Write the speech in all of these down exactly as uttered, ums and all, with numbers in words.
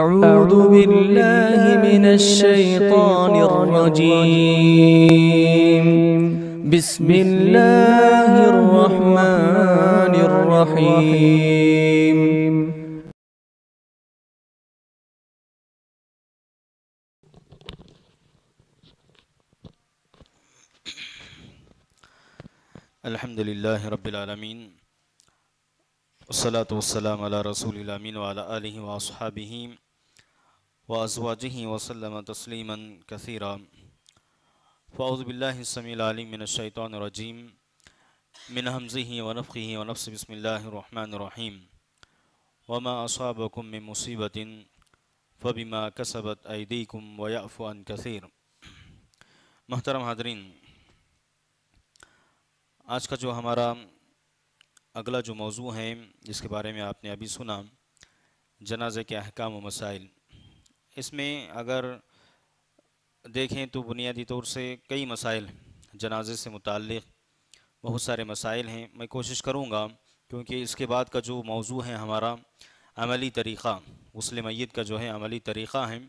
أعوذ بالله من الشيطان الرجيم بسم الله الرحمن الرحيم الحمد لله رب العالمين والصلاة والسلام على رسول الأمين وعلى آله وأصحابه وأزواجه وسلم تسليما كثيرا. فأعوذ بالله السميع العليم من الشيطان الرجيم من همزه ونفخه ونفسه. بسم الله الرحمن الرحيم. وما أصابكم من مصيبة فبما كسبت أيديكم ويعفو عن كثير. محترم حاضرین، آج کا جو ہمارا اگلا جو موضوع ہے جس کے بارے میں آپ نے ابھی سنا، جنازے کے احکام و مسائل، اس میں اگر دیکھیں تو بنیادی طور سے کئی مسائل جنازے سے متعلق بہت سارے مسائل ہیں. میں کوشش کروں گا کیونکہ اس کے بعد کا جو موضوع ہے ہمارا عملی طریقہ، غسل میت کا جو ہے عملی طریقہ ہے،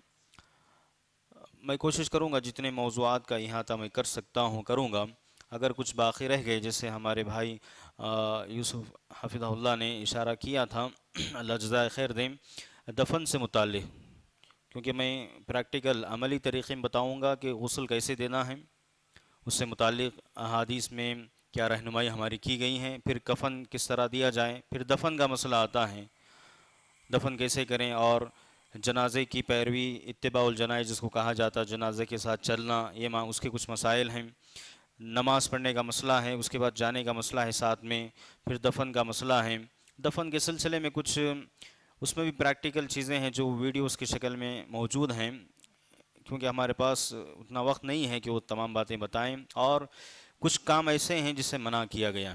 میں کوشش کروں گا جتنے موضوعات کا احاطہ میں کر سکتا ہوں کروں گا. اگر کچھ باقی رہ گئے، جیسے ہمارے بھائی یوسف حفظہ اللہ نے اشارہ کیا تھا، اللہ جزائے خیر دیں، دفن سے متعلق، کیونکہ میں پریکٹیکل عملی طریقے میں بتاؤں گا کہ غسل کیسے دینا ہے، اس سے متعلق احادیث میں کیا رہنمائی ہماری کی گئی ہیں، پھر کفن کس طرح دیا جائے، پھر دفن کا مسئلہ آتا ہے، دفن کیسے کریں، اور جنازے کی پیروی، اتباع الجنائز جس کو کہا جاتا ہے، جنازے کے ساتھ چلنا، یہ ماں اس کے کچھ مسائل ہیں. نماز پڑھنے کا مسئلہ ہے، اس کے بعد جانے کا مسئلہ ہے ساتھ میں، پھر دفن کا مسئلہ ہے. دفن کے سلسلے میں کچھ اس میں بھی پریکٹیکل چیزیں ہیں جو ویڈیوز کی شکل میں موجود ہیں، کیونکہ ہمارے پاس اتنا وقت نہیں ہے کہ وہ تمام باتیں بتائیں. اور کچھ کام ایسے ہیں جس سے منع کیا گیا ہے،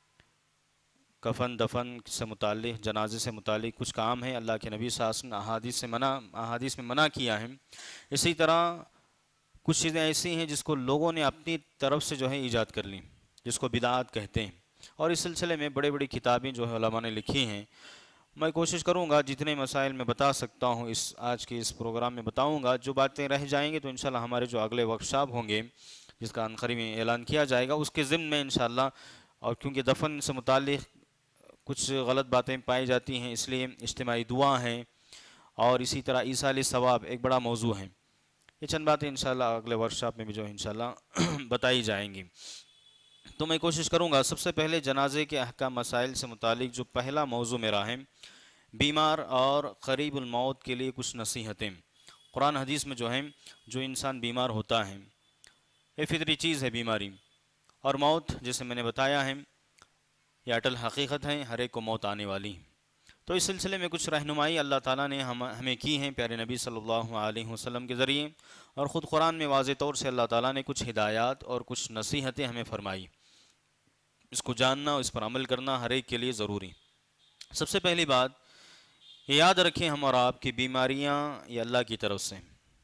کفن دفن سے متعلق، جنازے سے متعلق کچھ کام ہیں اللہ کے نبی صلی اللہ علیہ وسلم احادیث سے منع احادیث میں منع کیا ہے. اسی طرح کچھ چیزیں ایسی ہیں جس کو لوگوں نے اپنی طرف سے جو ہے ایجاد کر لیں، جس کو بدعات کہتے ہیں، اور اس سلسلے میں بڑے بڑی کتابیں جو ہے علماء نے لکھی ہیں. میں کوشش کروں گا جتنے مسائل میں بتا سکتا ہوں اس آج کے اس پروگرام میں بتاؤں گا. جو باتیں رہ جائیں گے تو انشاءاللہ ہمارے جو اگلے ورکشاپ ہوں گے جس کا عنقریب میں اعلان کیا جائے گا اس کے ضمن میں انشاءاللہ، اور کیونکہ دفن سے متعلق کچھ غلط باتیں پائی جاتی ہیں اس لیے اجتماعی دعا ہیں، اور اسی طرح ایصال ثواب ایک بڑا موضوع ہے. یہ چند باتیں انشاءاللہ اگلے ورکشاپ میں بھی جو انشاءاللہ بتائی جائیں گی. تو میں کوشش کروں گا سب سے پہلے جنازے کے احکام مسائل سے متعلق جو پہلا موضوع میرا ہے، بیمار اور قریب الموت کے لیے کچھ نصیحتیں. قرآن حدیث میں جو ہیں، جو انسان بیمار ہوتا ہے، یہ فطری چیز ہے بیماری، اور موت جیسے میں نے بتایا ہے یہ اٹل حقیقت ہے، ہر ایک کو موت آنے والی. تو اس سلسلے میں کچھ رہنمائی اللہ تعالیٰ نے ہم ہمیں کی ہیں پیارے نبی صلی اللہ علیہ وسلم کے ذریعے، اور خود قرآن میں واضح طور سے اللہ تعالیٰ نے کچھ ہدایات اور کچھ نصیحتیں ہمیں فرمائی. اس کو جاننا اور اس پر عمل کرنا ہر ایک کے لیے ضروری. سب سے پہلی بات یہ یاد رکھیں ہم اور آپ کی بیماریاں یہ اللہ کی طرف سے.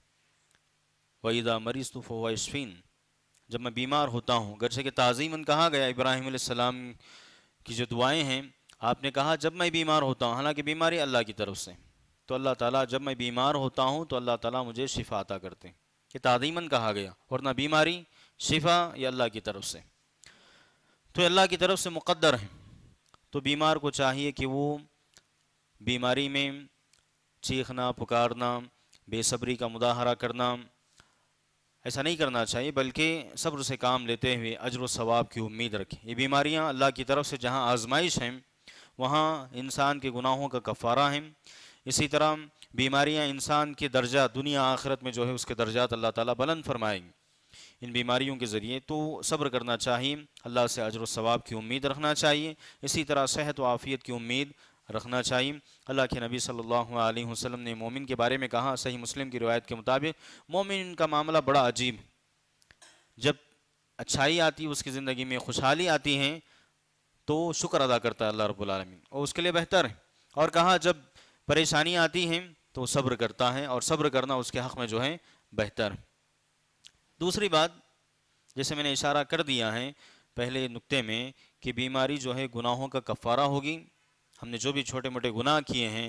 وَإِذَا مَرِضْتُ فَهُوَ يَشْفِينِ. جب میں بیمار ہوتا ہوں، گرچہ کہ تعظیماً کہا گیا، ابراہیم علیہ السلام کی جو دعائیں ہیں آپ نے کہا جب میں بیمار ہوتا ہوں، حالانکہ بیماری اللہ کی طرف سے، تو اللہ تعالیٰ جب میں بیمار ہوتا ہوں تو اللہ تعالیٰ مجھے شفا عطا کرتے ہیں، کہ تعظیماً کہا گیا، ورنہ بیماری شفا یہ اللہ کی طرف سے، تو اللہ کی طرف سے مقدر ہے. تو بیمار کو چاہیے کہ وہ بیماری میں چیخنا، پکارنا، بے صبری کا مظاہرہ کرنا ایسا نہیں کرنا چاہیے، بلکہ صبر سے کام لیتے ہوئے اجر و ثواب کی امید رکھیں. یہ بیماریاں اللہ کی طرف سے جہاں آزمائش ہیں وہاں انسان کے گناہوں کا کفارہ ہیں. اسی طرح بیماریاں انسان کے درجہ دنیا آخرت میں جو ہے اس کے درجات اللہ تعالیٰ بلند فرمائیں گے ان بیماریوں کے ذریعے. تو صبر کرنا چاہیے، اللہ سے اجر و ثواب کی امید رکھنا چاہیے. اسی طرح صحت و عافیت کی امید رکھنا چاہیے. اللہ کے نبی صلی اللہ علیہ وسلم نے مومن کے بارے میں کہا، صحیح مسلم کی روایت کے مطابق، مومن کا معاملہ بڑا عجیب، جب اچھائی آتی اس کی زندگی میں، خوشحالی آتی ہیں تو شکر ادا کرتا ہے اللہ رب العالمین، اور اس کے لیے بہتر ہے. اور کہا جب پریشانی آتی ہیں تو صبر کرتا ہے، اور صبر کرنا اس کے حق میں جو ہے بہتر. دوسری بات جیسے میں نے اشارہ کر دیا ہے پہلے نقطے میں کہ بیماری جو ہے گناہوں کا کفارہ ہوگی. ہم نے جو بھی چھوٹے موٹے گناہ کیے ہیں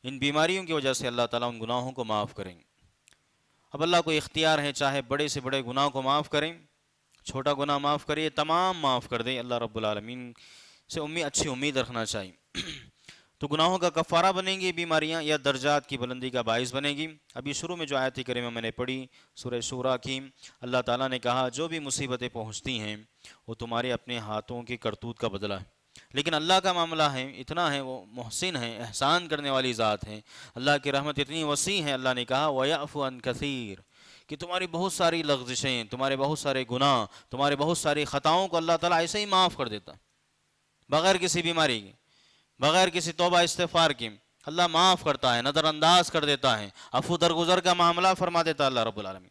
ان بیماریوں کی وجہ سے اللہ تعالیٰ ان گناہوں کو معاف کریں گے۔ اب اللہ کو اختیار ہے، چاہے بڑے سے بڑے گناہ کو معاف کریں، چھوٹا گناہ معاف کرے، تمام معاف کر دیں۔ اللہ رب العالمین سے امید اچھی امید رکھنا چاہیے۔ تو گناہوں کا کفارہ بنیں گی بیماریاں، یا درجات کی بلندی کا باعث بنے گی۔ ابھی شروع میں جو آیت کریمہ میں نے پڑھی سورہ شورا کی، اللہ تعالیٰ نے کہا جو بھی مصیبتیں پہنچتی ہیں وہ تمہارے اپنے ہاتھوں کی کرتوت کا بدلہ ہے۔ لیکن اللہ کا معاملہ ہے، اتنا ہے، وہ محسن ہے، احسان کرنے والی ذات ہے، اللہ کی رحمت اتنی وسیع ہے۔ اللہ نے کہا وَيَعْفُ عَنْ كَثِيرٍ، کہ تمہاری بہت ساری لغزشیں، تمہارے بہت سارے گناہ، تمہارے بہت ساری خطاؤں کو اللہ تعالیٰ ایسے ہی معاف کر دیتا، بغیر کسی بیماری کے، بغیر کسی توبہ استغفار کی۔ اللہ معاف کرتا ہے، نظر انداز کر دیتا ہے، عفو درگزر کا معاملہ فرما دیتا ہے اللہ رب العالمین۔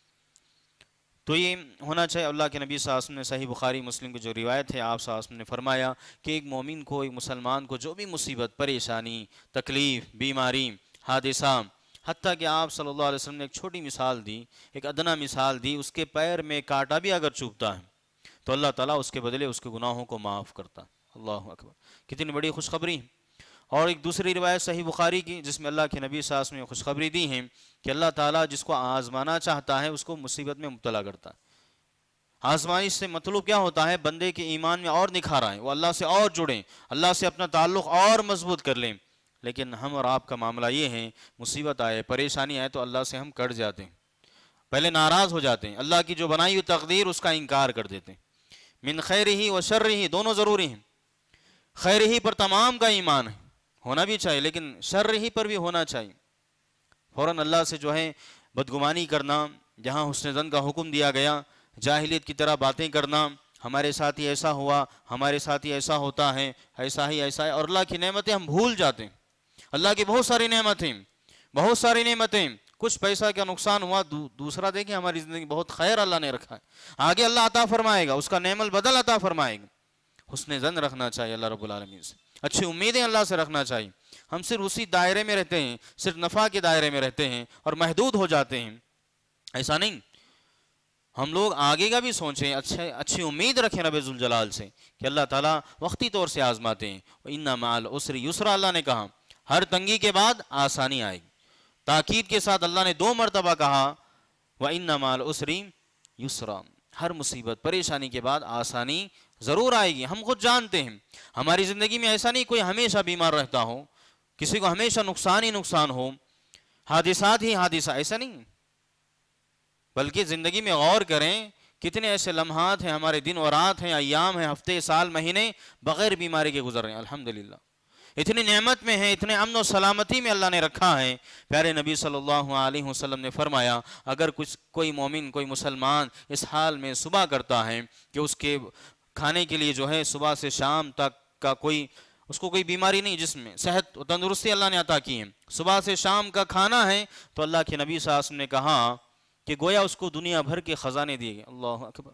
تو یہ ہونا چاہیے۔ اللہ کے نبی صلی اللہ علیہ وسلم نے صحیح بخاری مسلم کی جو روایت ہے، آپ صلی اللہ علیہ وسلم نے فرمایا کہ ایک مومن کو، ایک مسلمان کو جو بھی مصیبت، پریشانی، تکلیف، بیماری، حادثہ، حتیٰ کہ آپ صلی اللہ علیہ وسلم نے ایک چھوٹی مثال دی، ایک ادنا مثال دی، اس کے پیر میں کانٹا بھی اگر چبھتا ہے تو اللہ تعالیٰ اس کے بدلے اس کے گناہوں کو معاف کرتا ہے۔ اللہ اکبر، کتنی بڑی خوشخبری۔ اور ایک دوسری روایت صحیح بخاری کی جس میں اللہ کے نبی صلی اللہ علیہ وسلم نے خوشخبری دی ہے کہ اللہ تعالیٰ جس کو آزمانا چاہتا ہے اس کو مصیبت میں مبتلا کرتا ہے۔ آزمائش سے مطلوب کیا ہوتا ہے؟ بندے کے ایمان میں اور نکھار آئے، وہ اللہ سے اور جڑیں، اللہ سے اپنا تعلق اور مضبوط کر لیں۔ لیکن ہم اور آپ کا معاملہ یہ ہے، مصیبت آئے، پریشانی آئے تو اللہ سے ہم کٹ جاتے ہیں، پہلے ناراض ہو جاتے ہیں، اللہ کی جو بنائی ہوئی تقدیر اس کا انکار کر دیتے ہیں۔ من خیرہ و شرہ، دونوں ضروری ہیں۔ خیر ہی پر تمام کا ایمان ہے، ہونا بھی چاہیے، لیکن شر ہی پر بھی ہونا چاہیے۔ فوراً اللہ سے جو ہے بدگمانی کرنا، جہاں حسن ظن کا حکم دیا گیا، جاہلیت کی طرح باتیں کرنا، ہمارے ساتھ ہی ایسا ہوا، ہمارے ساتھ ہی ایسا ہوتا ہے، ایسا ہی ایسا ہے، اور اللہ کی نعمتیں ہم بھول جاتے ہیں۔ اللہ کی بہت ساری نعمتیں، بہت ساری نعمتیں، کچھ پیسہ کا نقصان ہوا، دوسرا دیکھیں ہماری زندگی بہت خیر اللہ نے رکھا ہے، آگے اللہ عطا فرمائے گا، اس کا نعم البدل عطا فرمائے گا۔ حسن ظن رکھنا چاہیے اللہ رب العالمین سے، اچھی امیدیں اللہ سے رکھنا چاہیے۔ ہم صرف اسی دائرے میں رہتے ہیں، صرف نفع کے دائرے میں رہتے ہیں اور محدود ہو جاتے ہیں، ایسا نہیں۔ ہم لوگ آگے کا بھی سوچیں، اچھے اچھی امید رکھیں رب ذوالجلال سے کہ اللہ تعالیٰ وقتی طور سے آزماتے ہیں۔ وَإِنَّ مَعَ الْعُسْرِ يُسْرًا، اللہ نے کہا ہر تنگی کے بعد آسانی آئے گی۔ تاکید کے ساتھ اللہ نے دو مرتبہ کہا وَإِنَّ مَعَ الْعُسْرِ يُسْرًا، ہر مصیبت پریشانی کے بعد آسانی ضرور آئے گی۔ ہم خود جانتے ہیں ہماری زندگی میں ایسا نہیں کوئی ہمیشہ بیمار رہتا ہو، کسی کو ہمیشہ نقصان ہی نقصان ہو، حادثات ہی حادثہ، ایسا نہیں۔ بلکہ زندگی میں غور کریں، کتنے ایسے لمحات ہیں، ہمارے دن و رات ہیں، ایام ہیں، ہفتے، سال، مہینے بغیر بیماری کے گزر رہے ہیں، الحمدللہ۔ اتنی نعمت میں ہیں، اتنے امن و سلامتی میں اللہ نے رکھا ہے۔ پیارے نبی صلی اللہ علیہ وسلم نے فرمایا اگر کچھ کوئی مومن، کوئی مسلمان اس حال میں صبح کرتا ہے کہ اس کے کھانے کے لیے جو ہے صبح سے شام تک کا کوئی اس کو کوئی بیماری نہیں، جسم میں صحت و تندرستی اللہ نے عطا کی ہے، صبح سے شام کا کھانا ہے، تو اللہ کے نبی صلی اللہ علیہ وسلم نے کہا کہ گویا اس کو دنیا بھر کے خزانے دیے گئے۔ اللہ اکبر،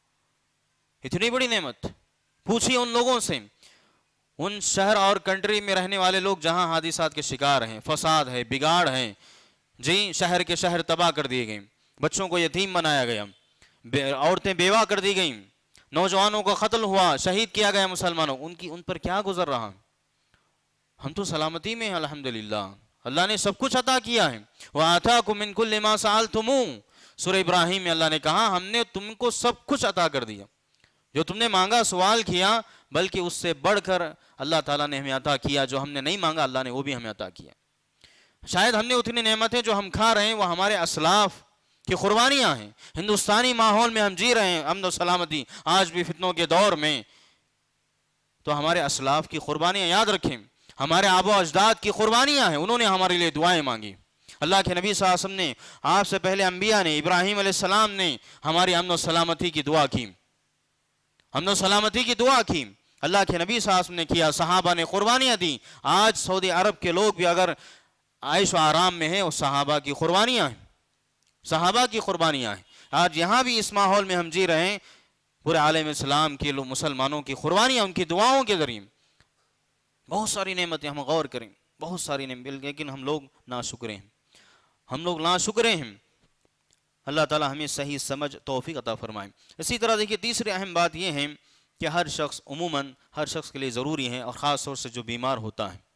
اتنی بڑی نعمت۔ پوچھئے ان لوگوں سے، ان شہر اور کنٹری میں رہنے والے لوگ جہاں حادثات کے شکار ہیں، فساد ہے، بگاڑ ہے، جی شہر کے شہر تباہ کر دیے گئے، بچوں کو یتیم بنایا گیا، عورتیں بیوہ کر دی گئیں، نوجوانوں کا قتل ہوا، شہید کیا گیا مسلمانوں، ان کی ان پر کیا گزر رہا؟ ہم تو سلامتی میں ہیں الحمدللہ، اللہ نے سب کچھ عطا کیا ہے۔ وَآتَاكُم مِّن كُلِّ مَا سَأَلْتُمُوهُ، سورہ ابراہیم میں اللہ نے کہا ہم نے تم کو سب کچھ عطا کر دیا، جو تم نے مانگا، سوال کیا، بلکہ اس سے بڑھ کر اللہ تعالیٰ نے ہمیں عطا کیا، جو ہم نے نہیں مانگا اللہ نے وہ بھی ہمیں عطا کیا۔ شاید ہم نے اتنی نعمتیں جو ہم کھا رہے ہیں وہ ہمارے اسلاف کی قربانیاں ہیں۔ ہندوستانی ماحول میں ہم جی رہے ہیں امن و سلامتی، آج بھی فتنوں کے دور میں، تو ہمارے اسلاف کی قربانیاں یاد رکھیں، ہمارے آبا و اجداد کی قربانیاں ہیں، انہوں نے ہمارے لیے دعائیں مانگی۔ اللہ کے نبی صلی اللہ علیہ وسلم نے، آپ سے پہلے انبیاء نے، ابراہیم علیہ السلام نے ہماری امن و سلامتی کی دعا کی، امن و سلامتی کی دعا کی، اللہ کے نبی صلی اللہ علیہ وسلم نے کیا، صحابہ نے قربانیاں دی۔ آج سعودی عرب کے لوگ بھی اگر عیش و آرام میں ہیں، وہ صحابہ کی قربانیاں ہیں، صحابہ کی قربانیاں ہیں۔ آج یہاں بھی اس ماحول میں ہم جی رہے ہیں، پورے عالم اسلام کے لوگ، مسلمانوں کی قربانیاں ان کی دعاؤں کے ذریعے۔ بہت ساری نعمتیں، ہم غور کریں، بہت ساری نعمتیں، لیکن ہم لوگ ناشکرے ہیں، ہم لوگ ناشکرے ہیں۔ اللہ تعالی ہمیں صحیح سمجھ توفیق عطا فرمائے۔ اسی طرح دیکھیے تیسری اہم بات یہ ہے کہ ہر شخص، عموماً ہر شخص کے لیے ضروری ہے، اور خاص طور سے جو بیمار ہوتا ہے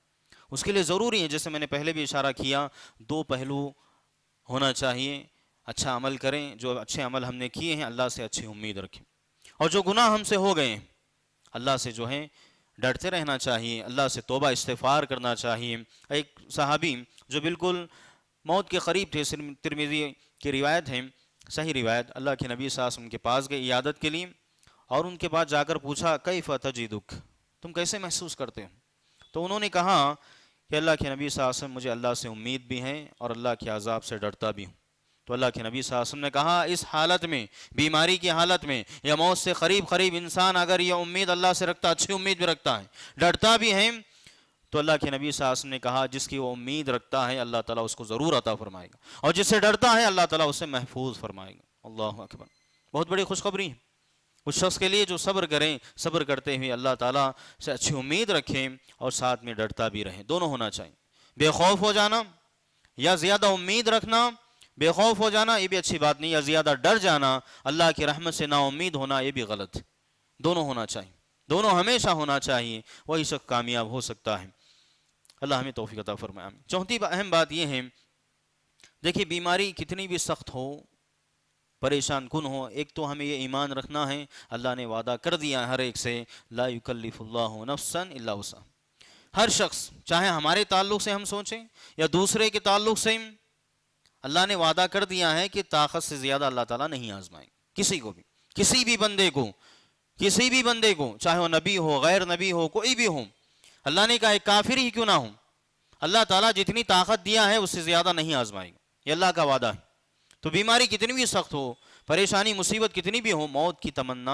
اس کے لیے ضروری ہے، جیسے میں نے پہلے بھی اشارہ کیا، دو پہلو ہونا چاہیے. اچھا عمل کریں، جو اچھے عمل ہم نے کیے ہیں اللہ سے اچھی امید رکھیں، اور جو گناہ ہم سے ہو گئے ہیں اللہ سے جو ہے ڈرتے رہنا چاہیے، اللہ سے توبہ استغفار کرنا چاہیے. ایک صحابی جو بالکل موت کے قریب تھے، ترمذی کی روایت ہے، صحیح روایت، اللہ کے نبی صلی اللہ علیہ وسلم کے پاس گئے عیادت کے لیے، اور ان کے پاس جا کر پوچھا کیف تجدک، تم کیسے محسوس کرتے ہو؟ تو انہوں نے کہا کہ اللہ کے نبی صلی اللہ علیہ وسلم مجھے اللہ سے امید بھی ہے اور اللہ کے عذاب سے ڈرتا بھی ہوں. تو اللہ کے نبی صلی اللہ علیہ وسلم نے کہا اس حالت میں، بیماری کی حالت میں یا موت سے قریب قریب انسان اگر یہ امید اللہ سے رکھتا، اچھی امید بھی رکھتا ہے، ڈرتا بھی ہے، تو اللہ کے نبی صلی اللہ علیہ وسلم نے کہا جس کی وہ امید رکھتا ہے اللہ تعالیٰ اس کو ضرور عطا فرمائے گا، اور جس سے ڈرتا ہے اللہ تعالیٰ اسے محفوظ فرمائے گا. اللہ اکبر، بہت بڑی خوشخبری ہے اس شخص کے لیے جو صبر کریں، صبر کرتے ہوئے اللہ تعالیٰ سے اچھی امید رکھیں اور ساتھ میں ڈرتا بھی رہیں. دونوں ہونا چاہیے، بے خوف ہو جانا یا زیادہ امید رکھنا. بے خوف ہو جانا یہ بھی اچھی بات نہیں، یا زیادہ ڈر جانا، اللہ کی رحمت سے نا امید ہونا، یہ بھی غلط. دونوں ہونا چاہیے، دونوں ہمیشہ ہونا چاہیے، وہی شخص کامیاب ہو سکتا ہے. اللہ ہمیں توفیق عطا فرمائے. چوتھی اہم بات یہ ہے، دیکھیے بیماری کتنی بھی سخت ہو، پریشان کن ہو، ایک تو ہمیں یہ ایمان رکھنا ہے اللہ نے وعدہ کر دیا ہر ایک سے، لا یکلف اللہ نفسا الا وسعہا. ہر شخص، چاہے ہمارے تعلق سے ہم سوچیں یا دوسرے کے تعلق سے، اللہ نے وعدہ کر دیا ہے کہ طاقت سے زیادہ اللہ تعالیٰ نہیں آزمائیں کسی کو بھی، کسی بھی بندے کو، کسی بھی بندے کو، چاہے وہ نبی ہو، غیر نبی ہو، کوئی بھی ہو. اللہ نے کہا ایک کافر ہی کیوں نہ ہو، اللہ تعالیٰ جتنی طاقت دیا ہے اس سے زیادہ نہیں آزمائے گا، یہ اللہ کا وعدہ ہے. تو بیماری کتنی بھی سخت ہو، پریشانی مصیبت کتنی بھی ہو، موت کی تمنا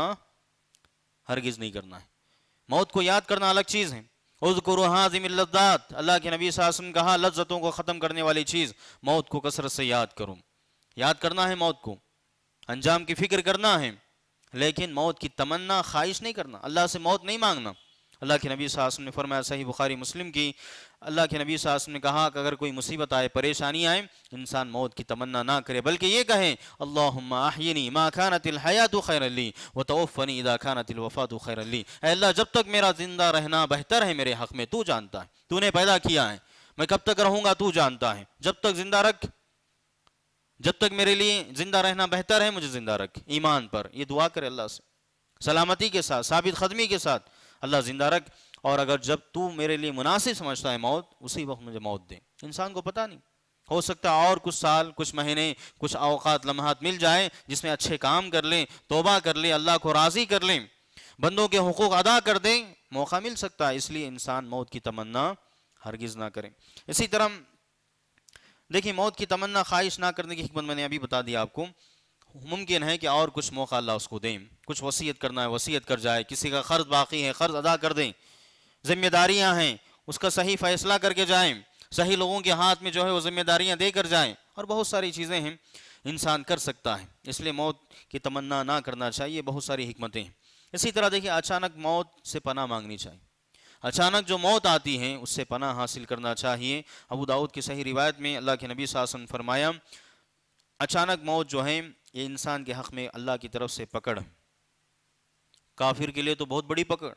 ہرگز نہیں کرنا ہے. موت کو یاد کرنا الگ چیز ہے. اذکروا ہاذم اللذات، اللہ کے نبی صلی اللہ علیہ وسلم کہا لذتوں کو ختم کرنے والی چیز موت کو کثرت سے یاد کرو. یاد کرنا ہے موت کو، انجام کی فکر کرنا ہے، لیکن موت کی تمنا خواہش نہیں کرنا، اللہ سے موت نہیں مانگنا. اللہ کے نبی صلی اللہ علیہ وسلم نے فرمایا، صحیح بخاری مسلم کی، اللہ کے نبی صلی اللہ علیہ وسلم نے کہا کہ اگر کوئی مصیبت آئے، پریشانی آئے، انسان موت کی تمنا نہ کرے، بلکہ یہ کہیں اللہم احینی ما کانت الحیات خیر لی وتوفنی اذا کانت الوفات خیر لی. اے اللہ جب تک میرا زندہ رہنا بہتر ہے میرے حق میں، تو جانتا ہے، تو نے پیدا کیا ہے، میں کب تک رہوں گا تو جانتا ہے، جب تک زندہ رکھ، جب تک میرے لیے زندہ رہنا بہتر ہے مجھے زندہ رکھ ایمان پر. یہ دعا کرے اللہ سے، سلامتی کے ساتھ، ثابت قدمی کے ساتھ، اللہ زندہ رکھ، اور اگر جب تو میرے لیے مناسب سمجھتا ہے موت، اسی وقت مجھے موت دے. انسان کو پتہ نہیں، ہو سکتا ہے اور کچھ سال، کچھ مہینے، کچھ اوقات، لمحات مل جائے جس میں اچھے کام کر لیں، توبہ کر لیں، اللہ کو راضی کر لیں، بندوں کے حقوق ادا کر دیں، موقع مل سکتا ہے. اس لیے انسان موت کی تمنا ہرگز نہ کریں. اسی طرح دیکھیں موت کی تمنا خواہش نہ کرنے کی حکمت میں نے ابھی بتا دیا آپ کو. ممکن ہے کہ اور کچھ موقع اللہ اس کو دیں، کچھ وصیت کرنا ہے وصیت کر جائے، کسی کا قرض باقی ہے قرض ادا کر دیں، ذمہ داریاں ہیں اس کا صحیح فیصلہ کر کے جائیں، صحیح لوگوں کے ہاتھ میں جو ہے وہ ذمہ داریاں دے کر جائیں، اور بہت ساری چیزیں ہیں انسان کر سکتا ہے. اس لیے موت کی تمنا نہ کرنا چاہیے، بہت ساری حکمتیں ہیں. اسی طرح دیکھیں اچانک موت سے پناہ مانگنی چاہیے، اچانک جو موت آتی ہے اس سے پناہ حاصل کرنا چاہیے. ابو داؤد کی صحیح روایت میں اللہ کے نبی صلی اللہ علیہ وسلم نے فرمایا اچانک موت جو ہے یہ انسان کے حق میں اللہ کی طرف سے پکڑ، کافر کے لیے تو بہت بڑی پکڑ.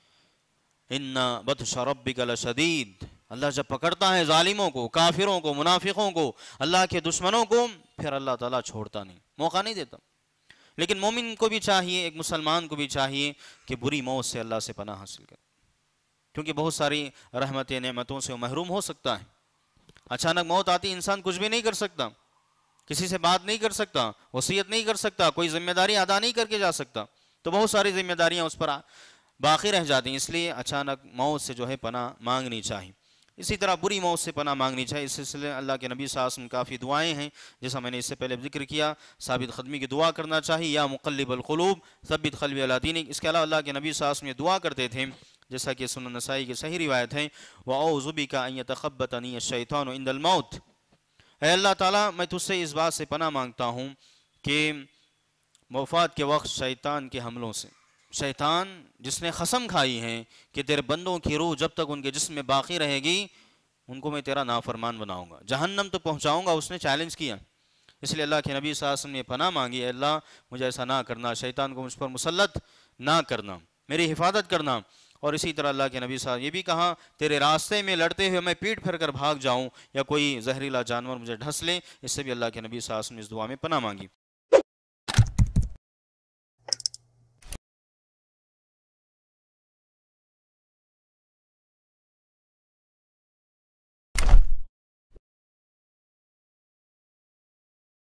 ان بطش ربک لشدید، اللہ جب پکڑتا ہے ظالموں کو، کافروں کو، منافقوں کو، اللہ کے دشمنوں کو، پھر اللہ تعالیٰ چھوڑتا نہیں، موقع نہیں دیتا. لیکن مومن کو بھی چاہیے، ایک مسلمان کو بھی چاہیے کہ بری موت سے اللہ سے پناہ حاصل کرے، کیونکہ بہت ساری رحمت نعمتوں سے وہ محروم ہو سکتا ہے. اچانک موت آتی، انسان کچھ بھی نہیں کر سکتا، کسی سے بات نہیں کر سکتا، وصیت نہیں کر سکتا، کوئی ذمہ داری ادا نہیں کر کے جا سکتا، تو بہت ساری ذمہ داریاں اس پر باقی رہ جاتی ہیں. اس لیے اچانک موت سے جو ہے پناہ مانگنی چاہیے. اسی طرح بری موت سے پناہ مانگنی چاہیے. اس سلسلے اللہ کے نبی صلی اللہ علیہ وسلم کافی دعائیں ہیں، جیسا میں نے اس سے پہلے ذکر کیا. ثابت قدمی کی دعا کرنا چاہیے، یا مقلب القلوب ثبت قلبی علی دینک. اس کے علاوہ اللہ کے نبی صلی اللہ علیہ وسلم یہ دعا کرتے تھے جیسا کہ سنن نسائی کی صحیح روایت ہے، وَأَعُوذُ بِكَ أَن يَتَخَبَّطَنِيَ الشَّيْطَانُ عِندَ الْمَوْتِ. اے اللہ تعالیٰ میں تجھ سے اس بات سے پناہ مانگتا ہوں کہ وفات کے وقت شیطان کے حملوں سے، شیطان جس نے قسم کھائی ہے کہ تیرے بندوں کی روح جب تک ان کے جسم میں باقی رہے گی ان کو میں تیرا نافرمان بناؤں گا، جہنم تو پہنچاؤں گا، اس نے چیلنج کیا. اس لیے اللہ کے نبی صلی اللہ علیہ وسلم نے پناہ مانگی، اے اللہ مجھے ایسا نہ کرنا، شیطان کو مجھ پر مسلط نہ کرنا، میری حفاظت کرنا. اور اسی طرح اللہ کے نبی صلی اللہ علیہ وسلم یہ بھی کہا تیرے راستے میں لڑتے ہوئے میں پیٹ پھیر کر بھاگ جاؤں یا کوئی زہریلا جانور مجھے ڈھس لے، اس سے بھی اللہ کے نبی صلی اللہ علیہ وسلم نے اس دعا میں پناہ مانگی۔